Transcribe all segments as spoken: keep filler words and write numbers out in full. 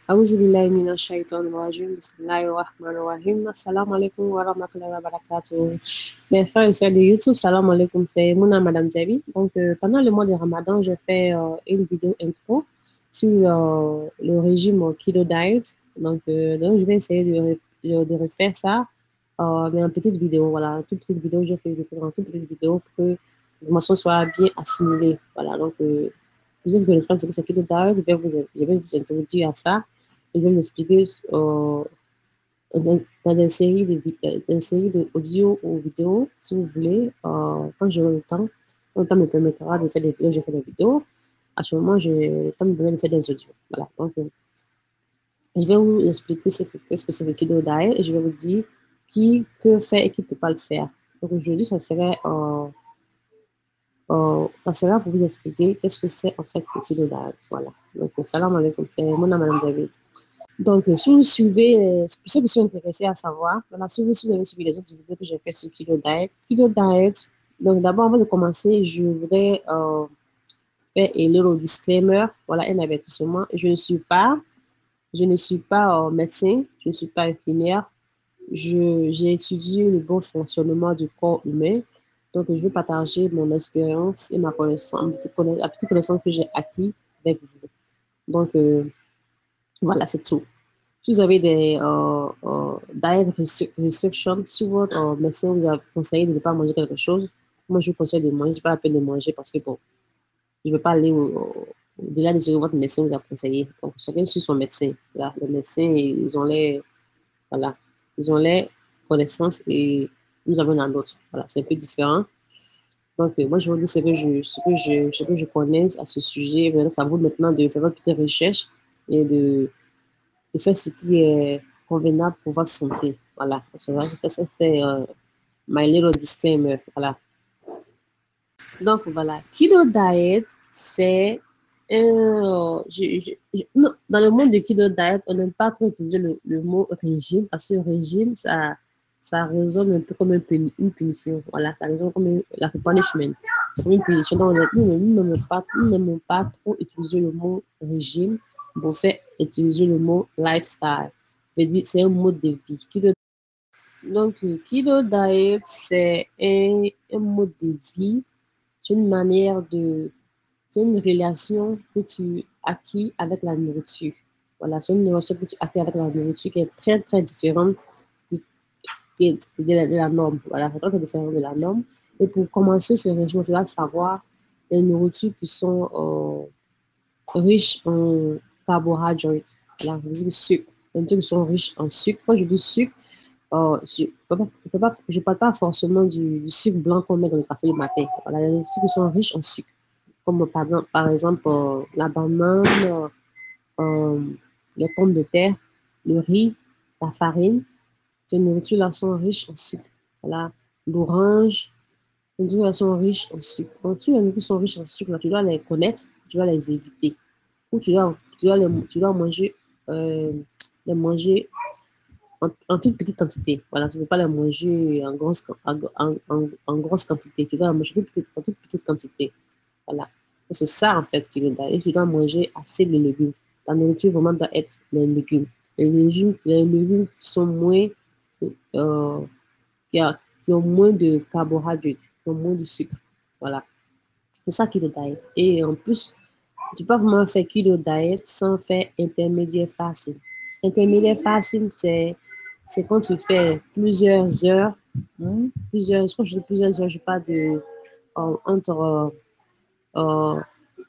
أعوذ بالله من الشيطان الرجيم بسم الله الرحمن الرحيم Assalamu alaikum wa rahmatullahi wa barakatuh. Mes frères et sœurs de YouTube, salam alaikum, c'est Mouna Madame Zabi. Donc, euh, pendant le mois de Ramadan, je fais euh, une vidéo intro sur euh, le régime Keto Diet. Donc, euh, donc, je vais essayer de, re- de, de refaire ça, euh, mais en petite vidéo. Voilà, une toute petite vidéo, je fais une toute petite vidéo pour que l'information soit bien assimilée. Voilà, donc, euh, vous êtes connaissez pas ce que c'est Keto Diet, je vais vous, je vais vous introduire à ça. Je vais vous expliquer euh, dans, dans des séries de, vi- euh, des séries d'audio ou vidéos, si vous voulez, euh, quand j'aurai le temps, quand le temps me permettra de faire des vidéos, je fais des vidéos. À ce moment, j'ai le temps me permet de faire des audios. Voilà. Donc, euh, je vais vous expliquer ce que, qu'est-ce que c'est le Keto Diet et je vais vous dire qui peut faire et qui ne peut pas le faire. Donc, aujourd'hui, ça serait, euh, euh, ça sera pour vous expliquer qu'est-ce que c'est en fait le Keto Diet. Voilà. Donc, salam alaikum, c'est mon nom, Madame David. Donc, euh, si vous suivez, euh, pour ceux qui sont intéressés à savoir, voilà, si vous, si vous avez suivi les autres vidéos que j'ai fait sur Keto Diet, Keto Diet, donc d'abord, avant de commencer, je voudrais euh, faire un little disclaimer, voilà, un avertissement. Je ne suis pas, je ne suis pas euh, médecin, je ne suis pas infirmière, je, j'ai étudié le bon fonctionnement du corps humain, donc je vais partager mon expérience et ma connaissance, la petite connaissance que j'ai acquis avec vous. Donc, euh, voilà, c'est tout. Si vous avez des euh, euh, diet restri- restrictions, si votre euh, médecin vous a conseillé de ne pas manger quelque chose, moi je vous conseille de manger, c'est pas la peine de manger parce que bon, je ne veux pas aller au, au- au-delà de ce que votre médecin vous a conseillé. Donc, chacun suit son médecin. Là, les médecins, ils ont les, voilà, ils ont les connaissances et nous avons la nôtre. Voilà, c'est un peu différent. Donc, euh, moi, je vous dis ce que je, ce que je, ce que je connais à ce sujet. Maintenant, c'est à vous maintenant de faire votre petite recherche et de de faire ce qui est convenable pour votre santé. Voilà. Ça, c'était euh, my little disclaimer. Voilà. Donc, voilà. Keto Diet, c'est un. je- je- je- non, dans le monde de Keto Diet, on n'aime pas trop utiliser le, le mot régime parce que régime, ça, ça résonne un peu comme un puni- une punition. Voilà, ça résonne comme une, la punishment. C'est comme une punition. Donc, nous, nous, nous n'aimons pas, nous n'aimons pas trop utiliser le mot régime pour faire utiliser le mot lifestyle. Je veux dire, c'est un mode de vie. Keto- donc, euh, Keto Diet, c'est un, un mode de vie, c'est une manière de, c'est une relation que tu acquis avec la nourriture. Voilà, c'est une relation que tu acquis avec la nourriture qui est très, très différente de, de- de la, de la norme. Voilà, c'est très, très différent de la norme. Et pour commencer ce régime, tu dois savoir les nourritures qui sont euh, riches en carbohydrates. Voilà, je dis sucre. Les nourritures qui sont riches en sucre. Quand je dis sucre, euh, je ne parle pas forcément du, du sucre blanc qu'on met dans le café le matin. Voilà, les nourritures qui sont riches en sucre comme par, par exemple euh, la banane, euh, euh, les pommes de terre, le riz, la farine. Ces nourritures-là sont riches en sucre. Voilà. L'orange, ces nourritures-là sont riches en sucre. Donc, si les nourritures sont riches en sucre, là, tu dois les connaître, tu dois les éviter. Ou tu dois, tu dois, les, tu dois manger, euh, les manger en, en toute petite quantité. Voilà, tu ne peux pas les manger en grosse, en, en, en, en grosse quantité. Tu dois les manger en toute petite, en toute petite quantité. Voilà. C'est ça, en fait, qui est là. Et tu dois manger assez de légumes. Ta nourriture, vraiment, doit être les légumes. Les légumes, les légumes qui sont moins, euh, qui, a- qui ont moins de carbohydrates, qui ont moins de sucre. Voilà. C'est ça qui est le diet. Et en plus, tu peux vraiment faire keto diet sans faire intermédiaire facile. Intermédiaire facile, c'est, c'est quand tu fais plusieurs heures, hein, plusieurs, quand je dis plusieurs heures, je parle de, euh, entre euh, euh,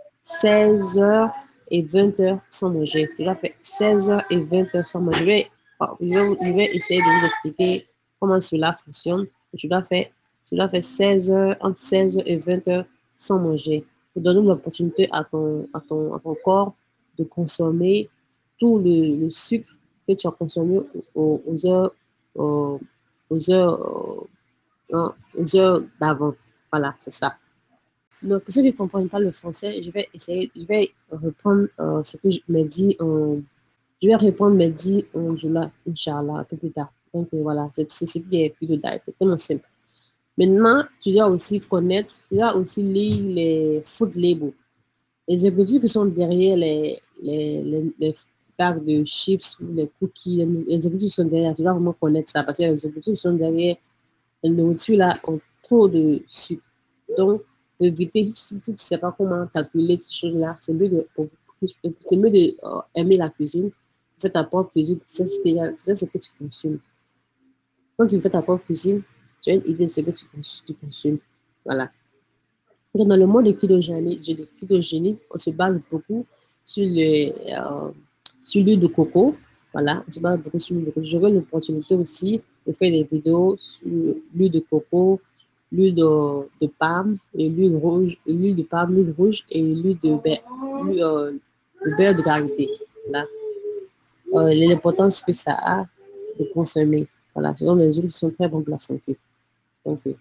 seize heures et vingt heures sans manger. Je dois faire seize heures et vingt heures sans manger. Je vais, oh, je vais, je vais essayer de vous expliquer comment cela fonctionne. Tu dois faire, tu dois faire seize heures, entre seize heures et vingt heures sans manger pour donner l'opportunité à ton, à, ton, à ton corps de consommer tout le, le sucre que tu as consommé aux, aux heures, aux, aux heures, euh, aux heures d'avant. Voilà, c'est ça. Donc, pour ceux qui ne comprennent pas le français, je vais essayer, je vais reprendre euh, ce que je me dis en, je vais répondre mes dix en juillet, Inch'Allah, un peu plus tard. Donc, euh, voilà, c'est c'est ce qui est plus de diet, c'est tellement simple. Maintenant, tu dois aussi connaître, tu dois aussi lire les food labels, les ingrédients qui sont derrière les, les, les, les, packs de chips ou les cookies. Les, les objectifs sont derrière. Tu dois vraiment connaître ça parce que les objectifs sont derrière. Les nourritures là ont trop de sucre. Donc, éviter, si tu ne sais pas comment calculer ces choses-là, c'est mieux de, c'est mieux de euh, aimer la cuisine. Tu fais ta propre cuisine, tu sais ce, qu'il y a, tu sais ce que tu consommes. Quand tu fais ta propre cuisine, tu as une idée de ce que tu, tu consommes. Voilà. Donc, dans le monde kétogénique, kétogénique, on se base beaucoup sur le, euh, sur l'huile de coco. Voilà, on se base beaucoup sur l'huile de coco. J'aurai l'opportunité aussi de faire des vidéos sur l'huile de coco, l'huile de, de palme, et l'huile rouge, l'huile de palme, l'huile rouge et l'huile de beurre, l'huile, euh, le beurre de karité. Voilà. Euh, l'importance que ça a de consommer. Voilà, ce sont les huiles qui sont très bonnes pour la santé. Donc, euh,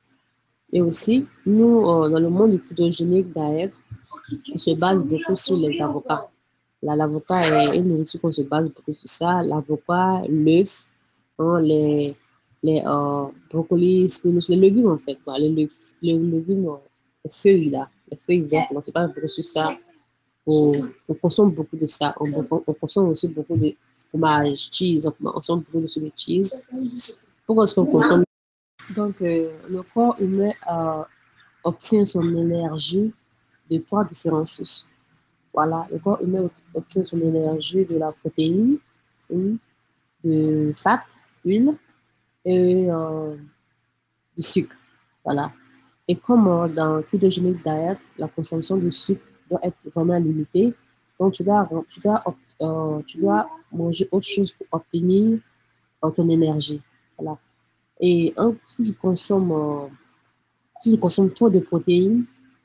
et aussi, nous, euh, dans le monde du ketogenic diet, on se base beaucoup sur les avocats. Là, l'avocat est une nourriture qu'on se base beaucoup sur ça. L'avocat, l'œuf, hein, les, les euh, brocolis, spinach, les légumes en fait. Quoi. Les, les, les légumes, euh, les feuilles là, les feuilles vertes, on se base beaucoup sur ça. On, on consomme beaucoup de ça. On, on, on consomme aussi beaucoup de fromage, cheese, on consomme beaucoup de cheese. Pourquoi est-ce qu'on consomme? Donc, euh, le corps humain euh, obtient son énergie de trois différentes sources. Voilà, le corps humain obtient son énergie de la protéine, oui, de fat, huile et euh, du sucre. Voilà. Et comme euh, dans ketogenic diet, la consommation de sucre doit être vraiment limitée, donc tu dois, tu dois, euh, tu dois manger autre chose pour obtenir euh, ton énergie. Voilà. Et hein, si tu consommes, euh, si tu consommes trop de protéines,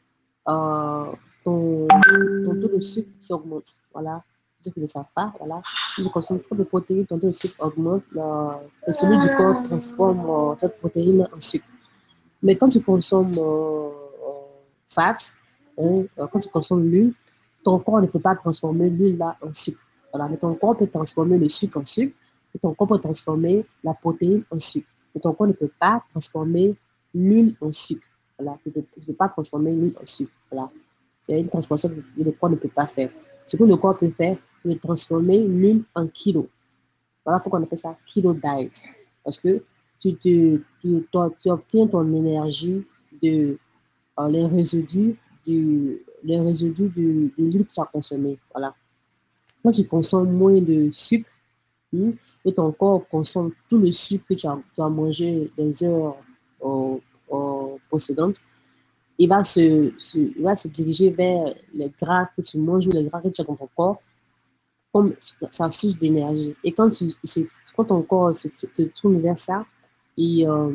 euh, ton, ton taux de sucre s'augmente. Voilà. Ceux qui ne le savent pas, voilà. Si je consomme trop de protéines, ton taux de sucre augmente. La, la cellule du corps transforme euh, cette protéine en sucre. Mais quand tu consommes euh, euh, fat, hein, euh, quand tu consommes l'huile, ton corps ne peut pas transformer l'huile là en sucre. Voilà. Mais ton corps peut transformer le sucre en sucre, et ton corps peut transformer la protéine en sucre. Mais ton corps ne peut pas transformer l'huile en sucre. Voilà. Tu ne peux, peux pas transformer l'huile en sucre. Voilà. C'est une transformation que le corps ne peut pas faire. Ce que le corps peut faire, c'est transformer l'huile en kilo. Voilà pourquoi on appelle ça keto diet. Parce que tu, te, tu, tu obtiens ton énergie de euh, les résidus, du, les résidus de, de l'huile que tu as consommé. Voilà. Quand tu consommes moins de sucre, hein, et ton corps consomme tout le sucre que tu as, tu as mangé des heures euh, euh, précédentes, il va, se, se, il va se diriger vers les gras que tu manges ou les gras que tu as dans ton corps comme sa source d'énergie. Et quand, tu, quand ton corps se, se tourne vers ça, il, euh,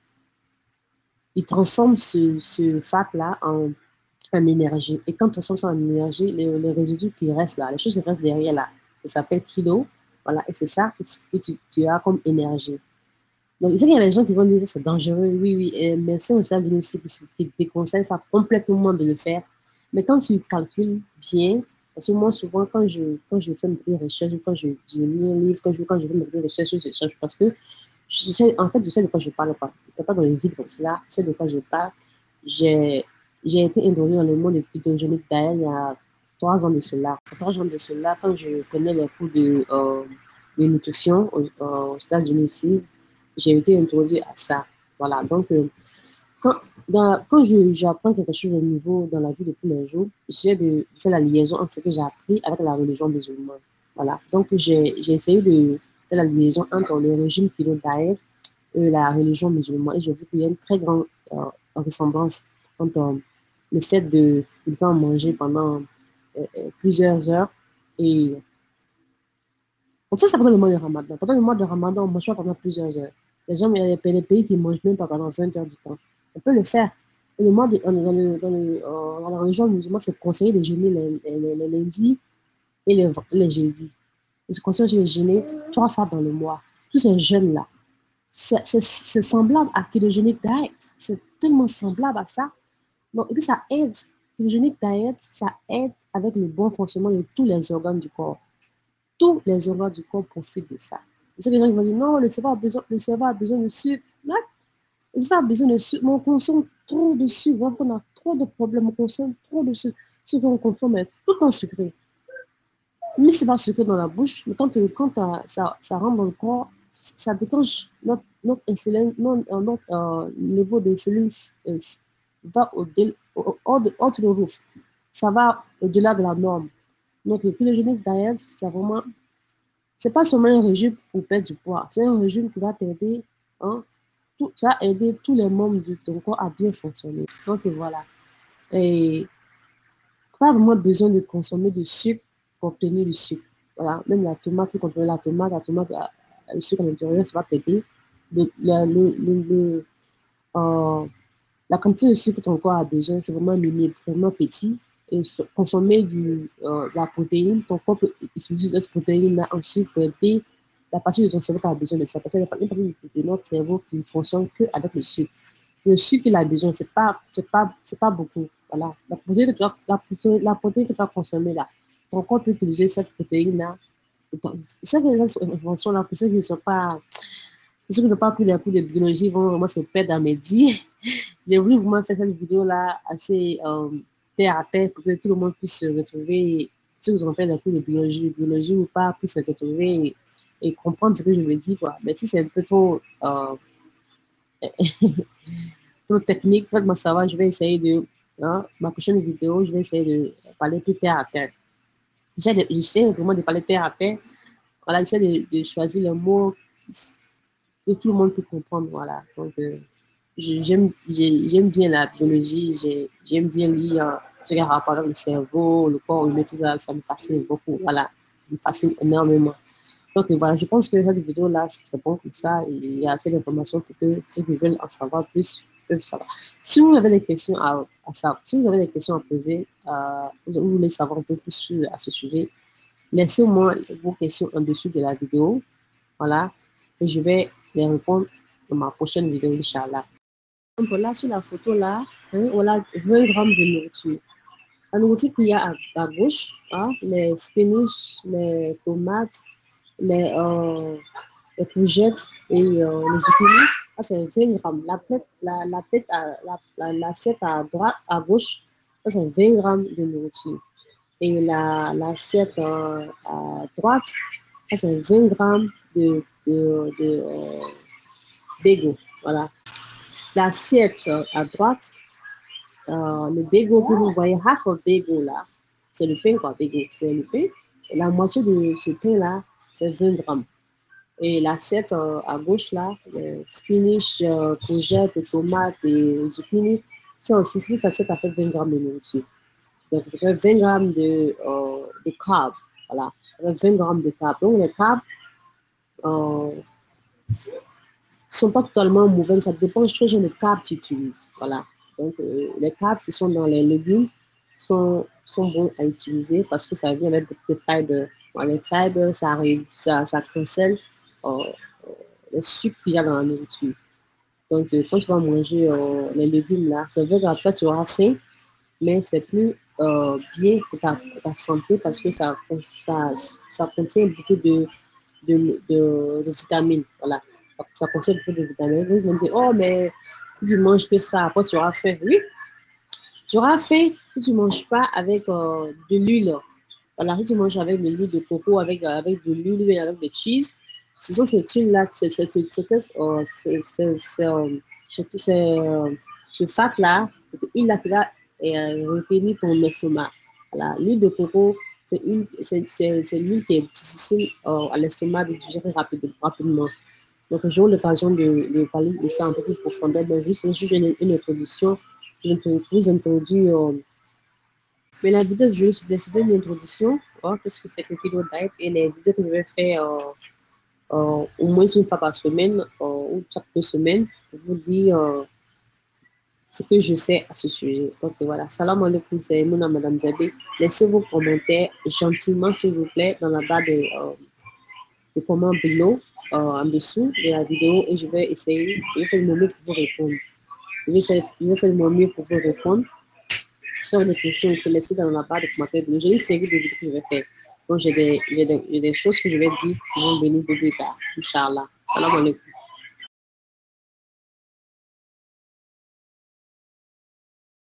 il transforme ce, ce fat-là en, en énergie. Et quand il transforme ça en énergie, les, les résidus qui restent là, les choses qui restent derrière là, ça s'appelle kilo. Voilà, et c'est ça que, que tu, tu as comme énergie. Donc, il y a des gens qui vont dire que c'est dangereux, oui, oui, et, mais c'est aux États-Unis qui déconseillent ça complètement de le faire. Mais quand tu calcules bien, parce que moi, souvent, quand je, quand je fais mes recherches, quand je, je lis un livre, quand je, quand je fais mes recherches, je cherche parce que je sais, en fait, je sais de quoi je parle pas. Je ne parle pas dans les vides comme cela, je sais de quoi je parle. J'ai j'ai été introduite dans le monde ketogénique d'ailleurs il y a trois ans de cela. Trois ans de cela, quand je prenais les cours de, euh, de nutrition aux, aux États-Unis ici, j'ai été introduite à ça. Voilà, donc euh, quand, dans, quand je, j'apprends quelque chose de nouveau dans la vie de tous les jours, j'essaie de faire la liaison entre ce que j'ai appris avec la religion musulmane. Voilà, donc j'ai, j'ai essayé de faire la liaison entre le régime keto diet et la religion musulmane et j'ai vu qu'il y a une très grande euh, ressemblance entre euh, le fait de ne pas manger pendant euh, euh, plusieurs heures et on fait ça pendant le mois de Ramadan. Pendant le mois de Ramadan, on mange pas pendant plusieurs heures. Les gens, il y a des pays qui ne mangent même pas pendant vingt heures du temps. On peut le faire. Et le mois de, dans, le, dans, le, euh, dans la religion musulmane, c'est conseillé de jeûner les, les, les lundis et les, les jeudis. Et c'est conseillé de jeûner trois fois dans le mois. Tous ces jeûnes-là, c'est, c'est, c'est semblable à ketogenic diet. C'est tellement semblable à ça. Donc, et puis ça aide. Ketogenic diet, ça aide avec le bon fonctionnement de tous les organes du corps. Tous les organes du corps profitent de ça. C'est que les gens vont dire non, le cerveau a besoin, le cerveau a besoin de sucre. Non, le cerveau a besoin de sucre, mais on consomme trop de sucre. Donc on a trop de problèmes, on consomme trop de sucre. Ce qu'on consomme est tout en sucré. Mais c'est pas sucré dans la bouche, mais quand, quand euh, ça, ça rentre dans le corps, ça déclenche notre, notre insuline, notre, euh, notre euh, niveau d'insuline euh, va au, au, hors de, hors de le roof. Ça va au-delà de la norme. Donc, le ketogenic diet, c'est vraiment, c'est pas seulement un régime pour perdre du poids, c'est un régime qui va t'aider, hein, tout, tu vas aider tous les membres de ton corps à bien fonctionner. Donc, voilà. Et pas vraiment besoin de consommer du sucre pour obtenir du sucre. Voilà, même la tomate, pour contrôler la tomate, la tomate, a- a le sucre à l'intérieur, ça va t'aider. Le, le, le, le, le, euh, la quantité de sucre que ton corps a besoin, c'est vraiment minime, c'est vraiment petit. Et consommer du, euh, de la protéine, ton corps peut utiliser cette protéine-là en sucre pour aider la partie de ton cerveau qui a besoin de ça. Parce qu'il y a une partie de notre cerveau qui ne fonctionne qu'avec le sucre. Le sucre qu'il a besoin, c'est pas, c'est pas, c'est pas beaucoup. Voilà. La protéine que tu vas, la, la protéine que tu vas consommer là, ton corps peut utiliser cette protéine-là. C'est que les informations là, pour ceux qui ne sont pas, pour ceux qui n'ont pas pris les cours de biologie, vont vraiment se perdre dans mes dires. J'ai voulu vraiment faire cette vidéo-là assez euh, terre à terre pour que tout le monde puisse se retrouver. Si vous ont fait des cours de biologie, biologie ou pas, puisse se retrouver et, et comprendre ce que je me dis, quoi. Mais si c'est un peu trop, euh, trop technique, faites-moi savoir, je vais essayer de, hein, ma prochaine vidéo, je vais essayer de parler plus terre à terre. J'essaie vraiment de parler terre à terre. Voilà, j'essaie de, de choisir les mots que tout le monde peut comprendre, voilà. Donc, euh, j'aime j'aime bien la biologie, j'aime bien lire euh, ce qui a rapport avec le cerveau, le corps humain, tout ça, ça me fascine beaucoup, voilà, ça me fascine énormément. Donc voilà, je pense que cette vidéo-là, c'est bon comme ça, il y a assez d'informations pour que ceux qui veulent en savoir plus peuvent savoir. Si vous avez des questions à, à savoir, si vous avez des questions à poser, euh, vous voulez savoir un peu plus sur, à ce sujet, laissez-moi vos questions en dessous de la vidéo, voilà, et je vais les répondre dans ma prochaine vidéo, Inch'Allah. Donc là, sur la photo là, hein, voilà vingt grammes de nourriture. La nourriture qu'il y a à, à gauche, hein, les spinach, les tomates, les, euh, les courgettes et euh, les zucchini, ça c'est vingt grammes. La tête, la, la tête à, la, la, l'assiette à droite, à gauche, ça c'est vingt grammes de nourriture. Et la, l'assiette euh, à droite, ça c'est vingt grammes de, de, de euh, bagel. Voilà. L'assiette euh, à droite, euh, le bagel que vous voyez, half of bagel là, c'est le pain quoi, bagel, c'est le pain. Et la moitié de ce pain là, c'est vingt grammes. Et l'assiette euh, à gauche là, le spinach, euh, courgettes, tomates et zucchini, ça aussi, cette assiette a fait vingt grammes de nourriture. Donc, ça fait vingt grammes de, euh, de carbs. Voilà, ça fait vingt grammes de carbs. Donc, les carbs euh, sont pas totalement mauvais, ça dépend de quel genre de carbs tu utilises. Voilà. Donc, euh, les carbs qui sont dans les légumes sont, sont bons à utiliser parce que ça vient avec beaucoup de fibres. Voilà, les fibres, ça, ça, ça cancelle euh, le sucre qu'il y a dans la nourriture. Donc, euh, quand tu vas manger euh, les légumes là, c'est vrai qu'après tu auras faim, mais c'est plus euh, bien pour ta, pour ta santé parce que ça, ça, ça contient beaucoup de, de, de, de vitamines. Voilà. Ça contient beaucoup de vitamines. Vous vont dire, oh, mais si tu manges que ça, après tu auras faim. Oui, tu auras faim si tu ne manges pas avec euh, de l'huile. Voilà, si tu manges avec de l'huile de coco, avec, euh, avec de l'huile, avec des cheese, ce sont ces huiles-là, c'est c'est euh, c'est ce fat-là, cette huile-là qui va euh, retenir ton estomac. Voilà, l'huile de coco, c'est l'huile qui est difficile euh, à l'estomac de digérer rapide, rapidement. Donc, j'aurai l'occasion de, de parler de ça un peu plus profondément, mais juste, juste une, une introduction, je vous introduire. Euh, mais la vidéo, je vais juste décider une introduction, hein, qu'est-ce que c'est que le vidéo diet et les vidéos que je vais faire euh, euh, au moins une fois par semaine euh, ou chaque deux semaines pour vous dire euh, ce que je sais à ce sujet. Donc voilà, salam alaikum, c'est Mouna Madame Djabé. Laissez vos commentaires gentiment, s'il vous plaît, dans la barre de, euh, de commentaires below, euh, en dessous de la vidéo et je vais essayer, je vais faire le mieux pour vous répondre. Je vais, essayer, je vais faire mon mieux pour vous répondre. Sur les questions, se laisser dans la barre de commentaires. J'ai une série de vidéos que je vais faire. Donc, j'ai des, des, des choses que je vais dire qui vont venir de plus tard. Inch'Allah. Salam alaikum.